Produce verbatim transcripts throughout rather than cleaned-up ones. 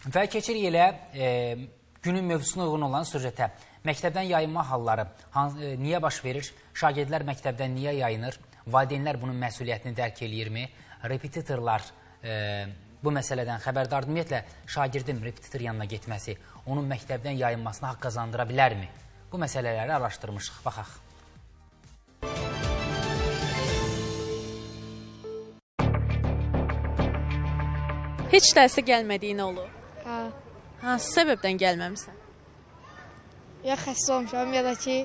Və keçirik elə e, günün mövzusuna uyğun olan süjetə. Məktəbdən yayınma halları hans, e, niyə baş verir? Şagirdlər məktəbdən niyə yayınır? Valideynlər bunun məsuliyyətini dərk eləyirmi? Repetitorlar e, bu məsələdən xəbərdar. Ümumiyyətlə, şagirdin repetitor yanına getməsi onun məktəbdən yayınmasına haqq qazandıra bilərmi? Bu məsələləri araşdırmışıq. Baxaq. Heç dərsə gəlmədiyin olur? Hə. Hansı səbəbdən gəlməmisən? Ya xəstə olmuşam, ya da ki,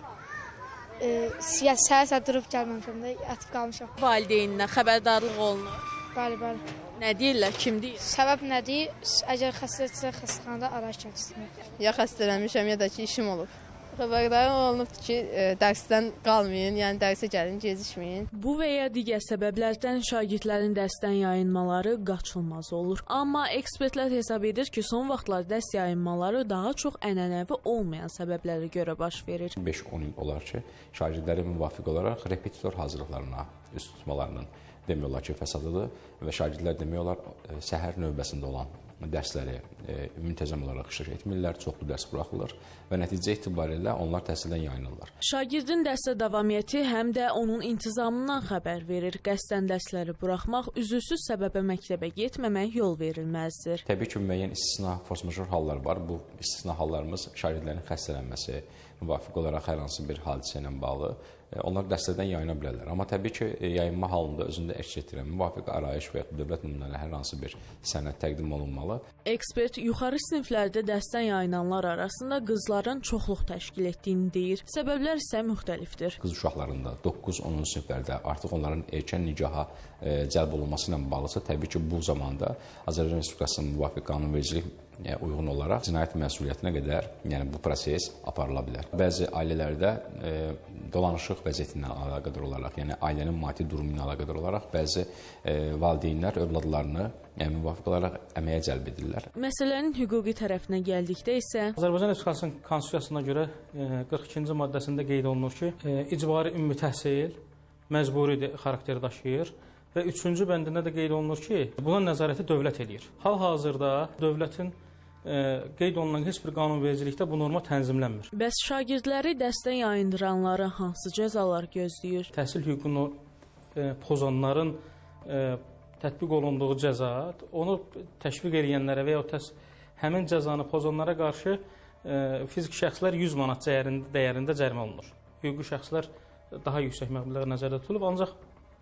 e, səhər-səhər durub gəlməmişəm də, yatıb qalmışam. Valideyninə xəbərdarlıq olunur. Bəli, bəli. Nə deyirlər, kim deyir? Səbəb nədir? Əgər xəstədirsə, xəstəxanada arayış gəlsin. Ya xəstələnmişəm, ya da ki, işim olub. Xəbərdarım olunubdur ki, e, dərsdən qalmayın, yəni dərsə gəlin, gecikməyin. Bu və ya digər səbəblərdən şagirdlərin dərsdən yayınmaları qaçılmaz olur. Amma ekspertlər hesab edir ki, son vaxtlar dərs yayınmaları daha çox ənənəvi olmayan səbəblərə görə baş verir. beş on il olar ki, şagirdlərin müvafiq olaraq repetitor hazırlıqlarına üst tutmalarının demək olar ki, fəsadıdır və şagirdlər demək olar səhər növbəsində olan dərsləri e, müntəzəm olaraq iştirak etmirlər, çoxlu dərs buraxılır və nəticə etibarilə onlar təhsildən yayınırlar. Şagirdin dərsə davamiyyəti həm də onun intizamından xəbər verir. Qəsdən dərsləri buraxmaq, üzürsüz səbəbə məktəbə getməmək yol verilməzdir. Təbii ki, müəyyən istisna, force majeure hallar var. Bu istisna hallarımız şagirdlərin xəstələnməsi, müvafiq olaraq hər hansı bir hadisə ilə bağlı onlar dərslərdən yayına bilərlər. Amma təbii ki, yayınma halında özündə əks etdirən müvafiq arayış və ya dövlət nümunələri hər hansı bir sənəd təqdim olunmalı. Ekspert yuxarı siniflərdə dərsdən yayınanlar arasında qızların çoxluq təşkil etdiyini deyir. Səbəblər isə müxtəlifdir. Qız uşaqlarında doqquz onuncu siniflərdə artıq onların erkən nicaha e, cəlb olunması ilə bağlısa, təbii ki, bu zamanda Azərbaycan Respublikasının müvafiq qanunvericilik uyğun olaraq cinayət məsuliyyətinə qədər, yəni bu proses aparıla bilər. Bəzi ailələrdə e, dolanışıq vəziyyəti ilə əlaqədar olaraq, yəni ailənin maddi durumu ilə əlaqədar olaraq bəzi e, valideynlər övladlarını yəni, müvafiq olaraq əməyə cəlb edirlər. Məsələnin hüquqi tərəfinə gəldikdə isə Azərbaycan Respublikasının Konstitusiyasına görə e, qırx ikinci maddəsində qeyd olunur ki, e, icbari ümumi təhsil məcburi xarakter daşıyır. Və üçüncü bəndində də qeyd olunur ki, buna nəzarəti dövlət edir. Hal-hazırda dövlətin e, qeyd olunan heç bir qanunvericilikdə bu norma tənzimlənmir. Bəs şagirdləri dərsdən yayındıranları hansı cəzalar gözləyir? Təhsil hüququnu e, pozanların e, tətbiq olunduğu cəza, onu təşviq edənlərə və ya təs həmin cəzanı pozanlara qarşı e, fiziki şəxslər yüz manat dəyərində, dəyərində cərimə olunur. Hüquqi şəxslər daha yüksək məbləğ nəzərdə tutulub, ancaq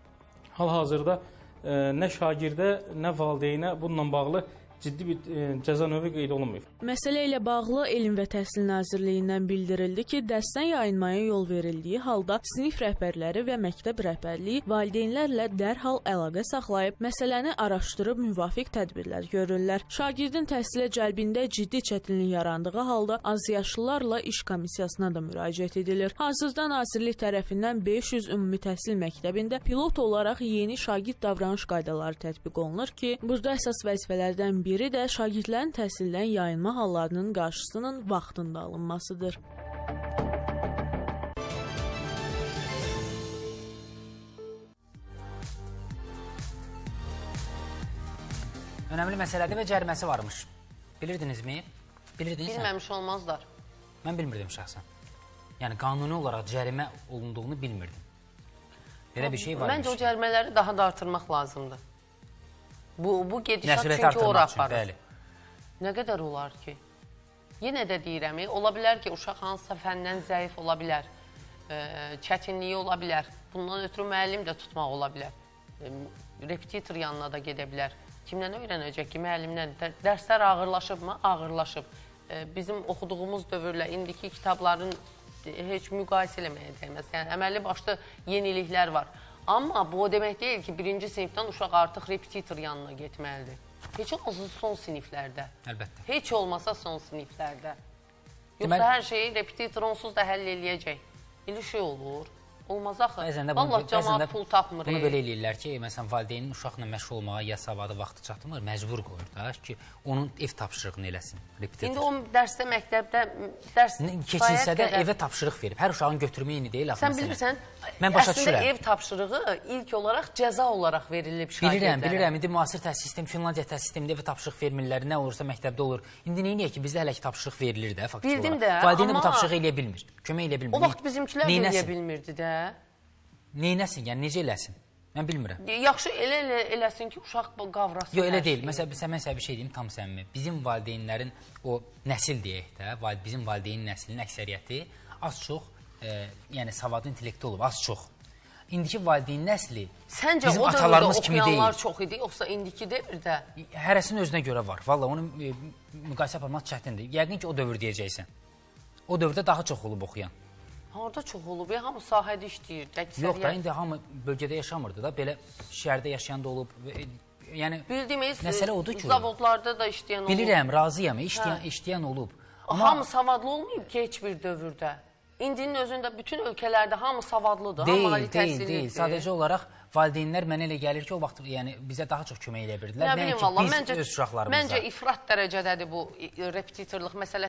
hal-hazırda e, nə şagirdə, nə valideynə bununla bağlı ciddi bir e, cəza növü qeyd olunmayıb. Məsələ ilə bağlı Elm və Təhsil Nazirliyindən bildirildi ki, dərsdən yayınmaya yol verildiyi halda sinif rəhbərləri və məktəb rəhbərliyi valideynlərlə dərhal əlaqə saxlayıb, məsələni araşdırıb müvafiq tədbirlər görürlər. Şagirdin təhsilə cəlbində ciddi çətinlik yarandığı halda azyaşlılarla iş komissiyasına da müraciət edilir. Hazırda Nazirlik tərəfindən beş yüz ümumi təhsil məktəbində pilot olaraq yeni şagird davranış qaydaları tətbiq olunur ki, burada əsas vəzifələrdən biri də şagirdlərin təhsildən yayınma hallarının qarşısının vaxtında alınmasıdır. Önəmli məsələdir və cəriməsi varmış. Bilirdinizmi? Bilirdiniz Bilməmiş olmazlar. Mən bilmirdim şəxsən. Yəni, qanuni olaraq cərimə olunduğunu bilmirdim. Belə bir şey varmış. Məncə o cərimələri daha da artırmaq lazımdır. Bu, bu gedişat Nəsliyyəti çünki ora artırmaq üçün, aparır. bəli. Nə qədər olar ki? Yenə də deyirəm, ola bilər ki, uşaq hansısa fəndən zəif ola bilər, e, çətinliyi ola bilər, bundan ötürü müəllim də tutmaq ola bilər, e, repetitor yanına da gedə bilər. Kimdən öyrənəcək ki, müəllimdən? Dərslər ağırlaşıb mı? Ağırlaşıb. E, bizim oxuduğumuz dövrlə indiki kitabların heç müqayisə eləməyə dəyməz. Yəni, əməlli başlı yeniliklər var. Amma bu o demək deyil ki, birinci sinifdən uşaq artıq repetitor yanına getməlidir. Heç olmasa son siniflərdə. Əlbəttə. Heç olmasa son siniflərdə. Yoxsa Deməli... hər şeyi repetitor onsuz da həll eləyəcək. Elə şey olur. Olmaz axı. Bəzən də bunu, Vallahi bəzən də cəmaət pul tapmır. bunu belə eləyirlər ki, məsələn, valideynin uşaqla məşğul olmağa ya savadı vaxtı çatmır, məcbur qoyur da ki, onun ev tapşırığını eləsin. Repetitor. İndi o dərsdə, məktəbdə dərs keçilsə də evə tapşırıq verib. Hər uşağın götürmə eyni deyil axı. Sən bilirsən, mən başa əslində düşürəm. ev tapşırığı ilk olaraq cəza olaraq verilib şagirdlərə. Bilirəm, bilirəm. İndi müasir təhsil sistemi, Finlandiya təhsil sistemində evə tapşırıq vermirlər. Nə olursa məktəbdə olur. İndi neyniyək ki, bizdə hələ ki tapşırıq verilir də faktiki olaraq. Bildim də, valideyn amma bu tapşırığı eləyə bilmir. Kömək eləyə bilmir. O vaxt bizimkilər də eləyə bilmirdi də. Neynəsin? Yəni necə eləsin? Mən bilmirəm. Yaxşı elə elə eləsin ki, uşaq qavrasın. Yox, elə deyil. Məsələn, sən məsələn bir şey deyim tam səmimi. Bizim valideynlərin o nəsil deyək də, bizim valideyn nəslinin əksəriyyəti az çox, e, yəni savadlı intellekti olub, az çox. İndiki valideyn nəsli Səncə bizim o dövrdə atalarımız kimi deyil. oxuyanlar çox idi, yoxsa indiki devirdə? Hərəsinin özünə görə var. Valla onu e, müqayisə aparmaq çətindir. Yəqin ki, o dövr deyəcəksən. O dövrdə daha çox olub oxuyan. Harada çox olub? Ya, hamı sahədə işləyir. Yox da, indi hamı bölgədə yaşamırdı da. Belə şəhərdə yaşayan da olub. Yəni, bildiyimiz məsələ odur ki, zavodlarda da işləyən olub. Bilirəm, razıyam, işləyən, işləyən olub. Amma hamı savadlı olmayıb ki, heç bir dövrdə. İndinin özündə bütün ölkələrdə hamı savadlıdır, deyil, hamı ali deyil, təhsillidir. deyil. Sadəcə olaraq valideynlər mənə elə gəlir ki, o vaxt yəni, bizə daha çox kömək eləyə birdilər. Nə bilim, valla, biz məncə, öz uşaqlarımıza. məncə ifrat dərəcədədir bu repetitorluq məsələsi.